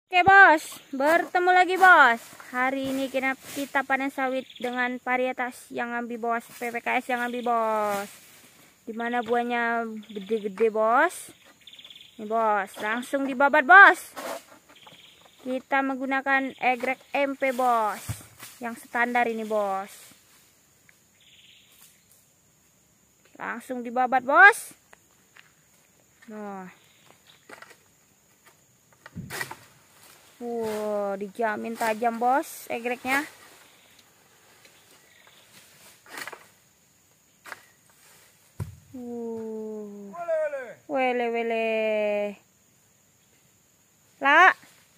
Oke bos, bertemu lagi bos. Hari ini kita panen sawit dengan varietas yang ambi bos, PPKS yang ambi bos. Dimana buahnya gede-gede bos. Nih bos, langsung dibabat bos. Kita menggunakan egrek MP bos, yang standar ini bos. Langsung dibabat bos. Nah. Dijamin tajam bos egreknya. Wele. Lah.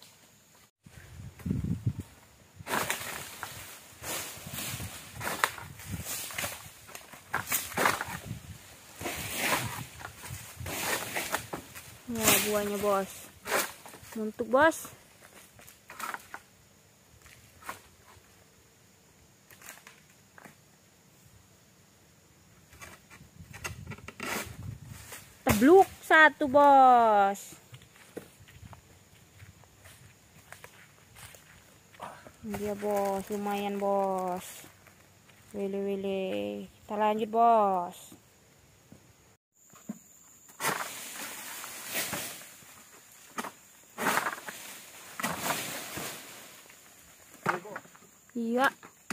Wah, buahnya bos. Untuk bos. Tebluk satu bos. Dia bos, lumayan bos. Wele. Kita lanjut bos. Iya.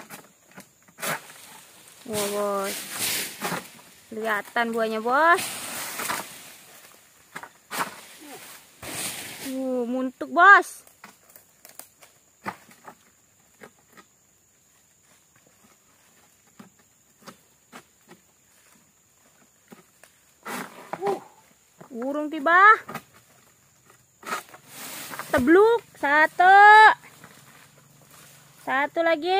Wah bos. Kelihatan buahnya bos. Muntuk bos. Burung tiba. Tebluk satu lagi.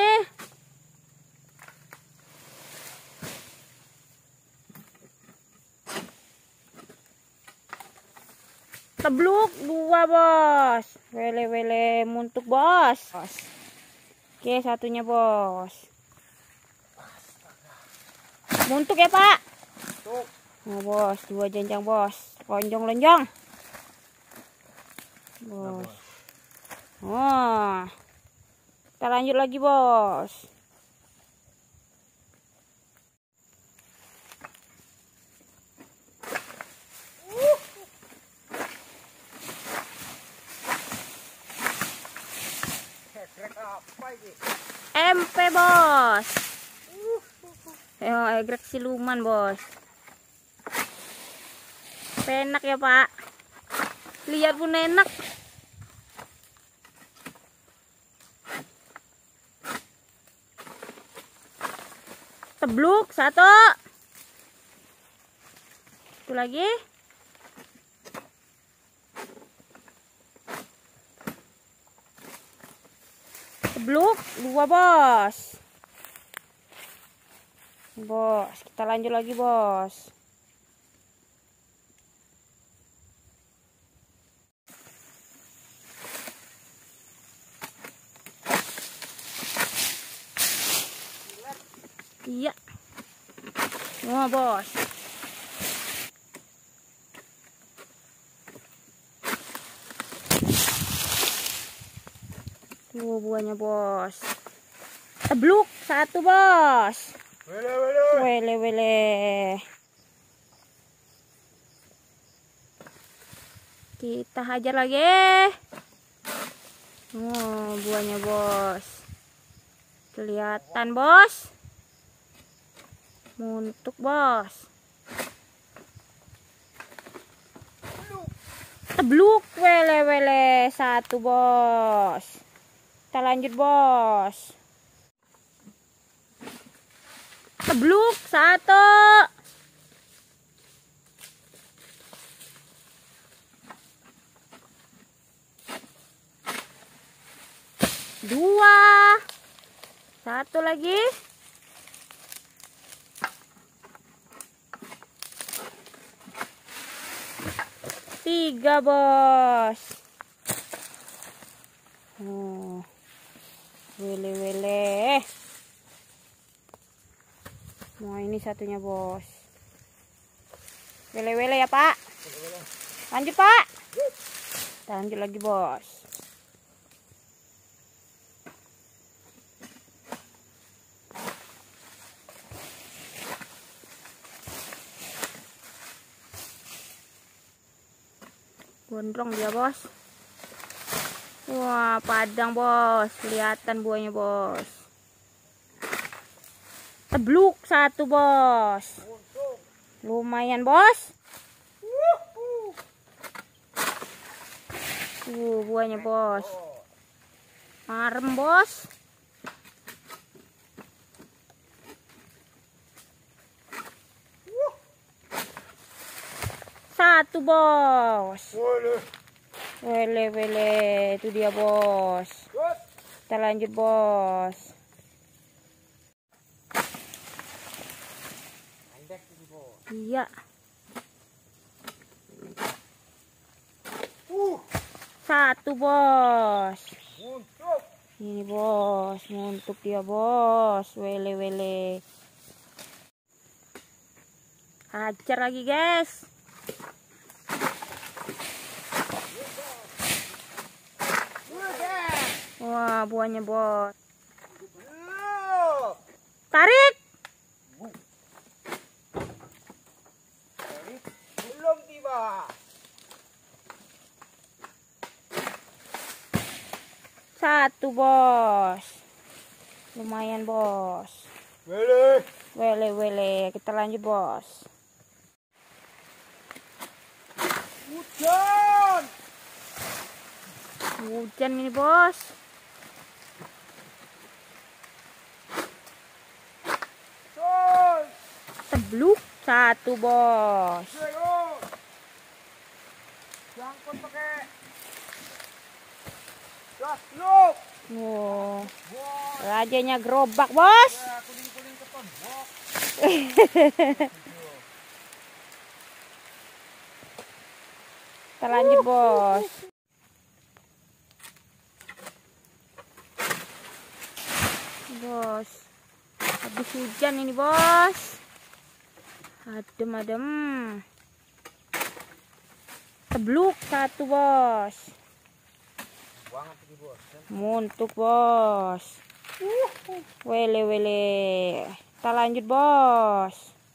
Tebluk dua bos. Wele muntuk bos. Oke, satunya bos. Muntuk ya pak. Oh bos, dua janjang bos. Lonjong bos. Oh, kita lanjut lagi bos. MP bos. Egrek siluman bos. Enak ya pak. Lihat pun enak. Tebluk satu. Itu lagi. Tebluk dua bos. Bos, kita lanjut lagi bos. Iya. Wah bos. Buahnya bos. Tebluk satu bos. Wele. Kita hajar lagi. Buahnya bos. Kelihatan bos. Muntuk bos. Tebluk wele satu bos. Kita lanjut bos. Tebluk satu. Dua. Satu lagi. Tiga bos. Wele. Nah ini satunya bos. Wele ya pak. Lanjut pak. Lanjut lagi bos. Gondrong dia, bos. Wah, padang, bos. Kelihatan buahnya, bos. Tebluk satu, bos. Lumayan, bos. Buahnya, bos. Marem, bos. Satu, bos. Wele, itu dia, bos. Kita lanjut, bos. Iya. Satu, bos. Ini, bos, untuk dia, bos. Wele. Hajar lagi, guys. Wah, buahnya, bos. Tarik. Belum tiba. Satu, bos. Lumayan, bos. Wele. Kita lanjut, bos. Hujan ini, bos. Tebluk satu, bos. Jangkut pakai gas luk. Wow. Rajanya gerobak, bos. Kuning ketembok. Kita lanjut, bos. Bos, habis hujan ini, bos. Adem. Tebluk satu, bos. Muntuk, bos. Wele. Kita lanjut, bos.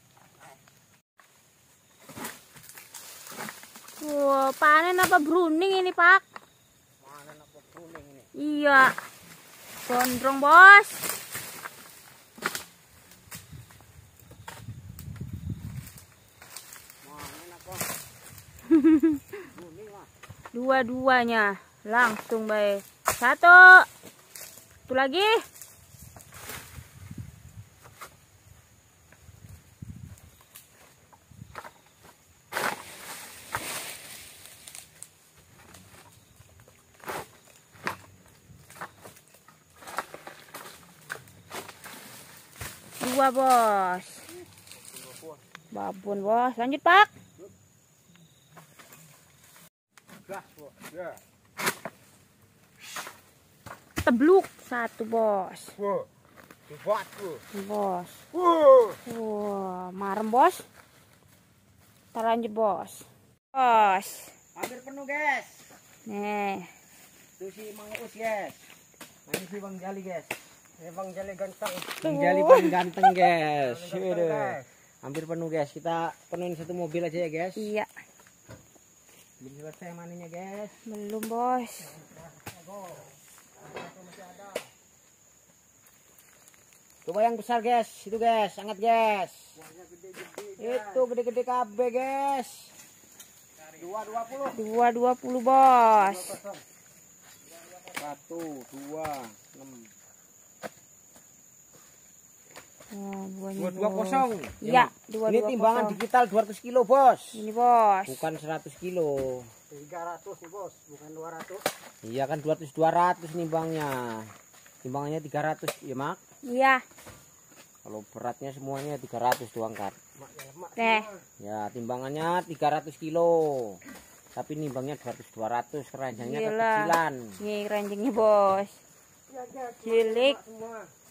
Wah, panen apa bruning ini, Pak? Panen apa bruning ini? Iya. Gondrong, bos. Dua-duanya langsung, baik. Satu. Itu lagi. Dua, bos. Babon, bos. Lanjut, Pak. Tebluk satu, bos. Bos. Wah, marem, bos. Kita lanjut, bos. Bos. Hampir penuh, guys. Nih. Itu si Mang Uus, guys. Ini si Bang Jali, guys. Bang Jali ganteng. Bang Jali paling ganteng, guys. Hampir penuh, guys. Kita penuhin satu mobil aja ya, guys. Iya. Belum selesai maninya, guys. Belum, bos. Coba yang besar, guys. Itu, guys. Angkat, guys. Itu gede-gede KB, guys. 220. 220, bos. 1, 2, 6. Oh, buahnya, 220. Iya, Ini timbangan digital 200 kilo, bos. Ini, bos. Bukan 100 kilo. 300 nih, bos, bukan 200. Iya kan 200 nimbangnya. Timbangannya 300 ya, Mak. Iya. Kalau beratnya semuanya 300 doang kan. Nih. Ya, timbangannya 300 kilo. Tapi nimbangnya 200 keranjangnya Gila. kekecilan. Nih ranjangnya, bos. Cilik. Semua.